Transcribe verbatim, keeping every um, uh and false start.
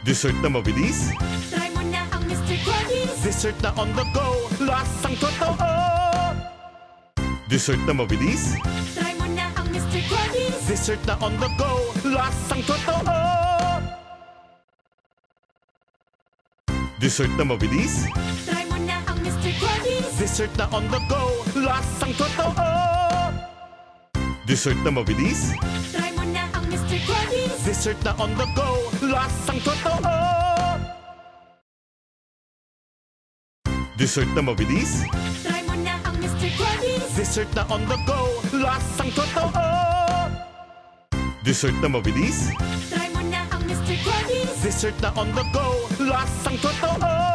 Dessert na mabilis? Try mo na ang Mister Krabby's. Dessert na on the go, lasang totoo. Dessert na mabilis? Try mo na ang Mister Krabby's. Dessert na on the go, lasang totoo. Dessert na mabilis? Try mo na ang Mister Krabby's. Dessert na on the go, lasang totoo. Dessert na mabilis? Try mo na ang Mister Krabby's. Dessert na on the go, lasang totoo. Dessert na mabilis? Try mo na ang Mister Krabby's. Dessert na on the go, lasang totoo. Dessert na mabilis? Try mo na ang Mister Krabby's. Dessert na on the go, lasang totoo.